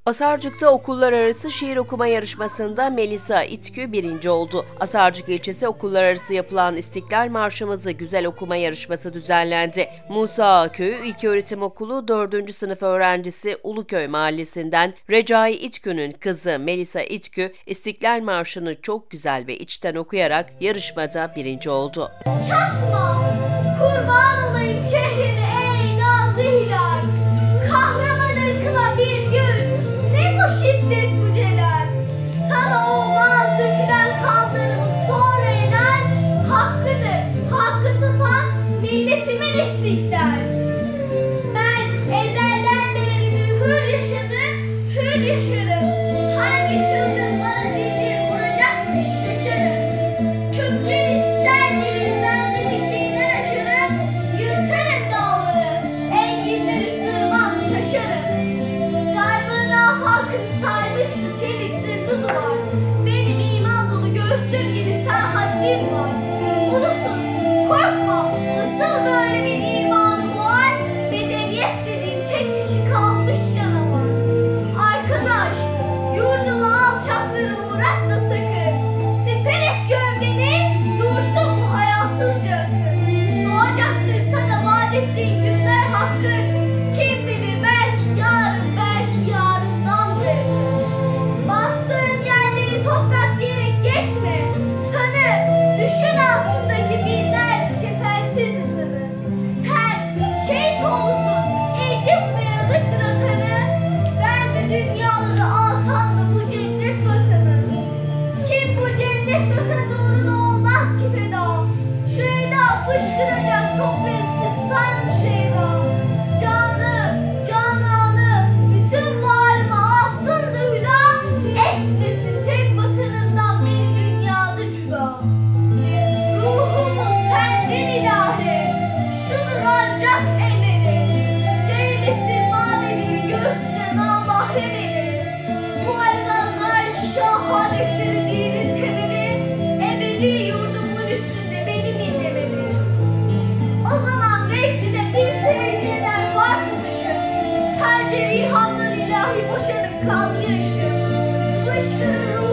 Asarcık'ta okullar arası şiir okuma yarışmasında Melisa İtkü birinci oldu. Asarcık ilçesi okullar arası yapılan İstiklal Marşımızı güzel okuma yarışması düzenlendi. Musa Ağa Köyü İlköğretim Okulu 4. sınıf öğrencisi Uluköy Mahallesi'nden Recai İtkü'nün kızı Melisa İtkü, İstiklal Marşı'nı çok güzel ve içten okuyarak yarışmada birinci oldu. Çatma, kurban olayım çehreni ey nazlı hilal. Kahraman ırkıma bir gün, ne bu şiddet bu celal. Sana olmaz dökülen kanlarımız sonra helal. Hakkıdır, hakkı tutan milletimin istiklal. Ben ezelden beridir hür yaşadım, hür yaşarım. Hangi çılgın bana zincir vuracakmış şaşarım. Köklü sel gibi ben de biçimler aşarım. Yırtarım dağları, enginleri sığmaz taşarım. Garbın afakını sarmıştı çelik zırhlı duvar. Benim iman dolu göğsüm gibi serhaddim var. Ulusun, korkma, nasıl böyle bir imanı var? Medeniyet dediğin tek dişi kalmış canavar. Arkadaş, yurdumu alçaklara uğratma sakın. Siper et gövdeni, dursun bu hayasızca ömrün. Doğacaktır sana vaat ettiğin günler hakkın. Kim bilir belki yarındandır. Bastığın yerleri toprak diyerek geçme. Tanı, düşün altındaki binlerce kefensiz insanı. Sen şehit oğlusun, incitme yazıktır atanı. Verme dünyaları alsan da bu cennet vatanı. Kim bu cennet vatanı uğruna olmaz ki feda. Şu eda fışkıracak toprağı sıksan şu eda. Canı, cananı, bütün varımı alsın da hüda. Etmesin tek vatanından beni dünyada cüda. Ruhumu sendin ilahi, şudur ancak emeli. Değmesin mabedini göğsüne namahrem eli. Bu ezanlar ki şahanetleri dinin temeli. Ebedi yurdumun üstünde benim inlemeli. O zaman vecdine bir secdeden varsın. Her cerihandan ilahi boşanıp kan yaşım. Fışkırır